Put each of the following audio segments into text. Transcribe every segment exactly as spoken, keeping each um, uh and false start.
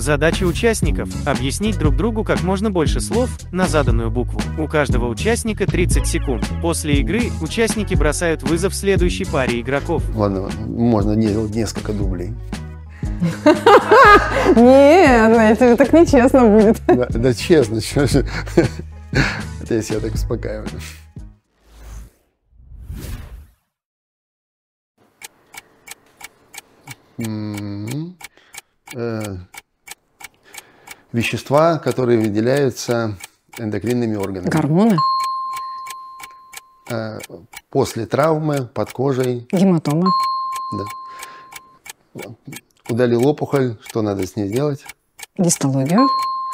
Задача участников – объяснить друг другу как можно больше слов на заданную букву. У каждого участника тридцать секунд. После игры участники бросают вызов следующей паре игроков. Ладно, можно делать несколько дублей. Нет, это так нечестно будет. Да, да честно, что же. Это я себя так успокаиваю. Вещества, которые выделяются эндокринными органами. Гормоны? После травмы, под кожей. Гематома. Да. Удалил опухоль, что надо с ней сделать? Гистологию.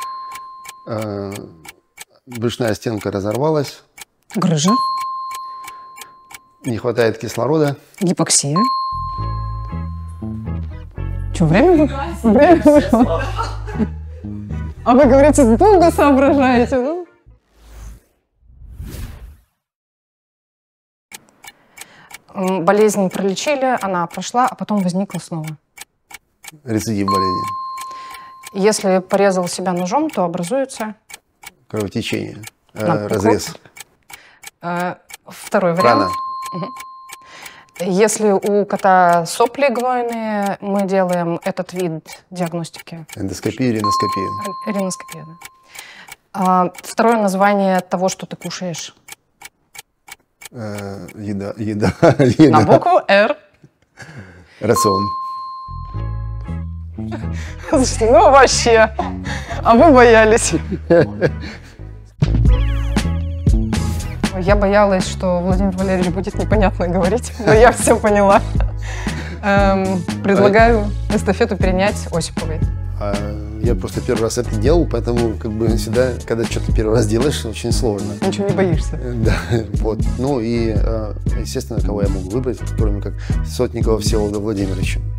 Брюшная стенка разорвалась. Грыжа. Не хватает кислорода. Гипоксия. Что, время вышло? Время вышло. А вы говорите, долго соображаете, ну? Болезнь пролечили, она прошла, а потом возникла снова. Рецидив болезни. Если порезал себя ножом, то образуется... Кровотечение. Э, разрез. Второй вариант. Рана. Если у кота сопли гнойные, мы делаем этот вид диагностики. Эндоскопия, риноскопия. Риноскопия, да. А, второе название того, что ты кушаешь. Э, еда, еда, еда. На букву «Р». Рацион. Слушайте, ну вообще. А вы боялись. Я боялась, что Владимир Валерьевич будет непонятно говорить, но я все поняла. Эм, предлагаю эстафету перенять Осиповой. А я просто первый раз это делал, поэтому как бы всегда, когда что-то первый раз делаешь, очень сложно. Ничего не боишься. Да, вот. Ну и, естественно, кого я могу выбрать, кроме как Сотникова Всеволода Владимировича.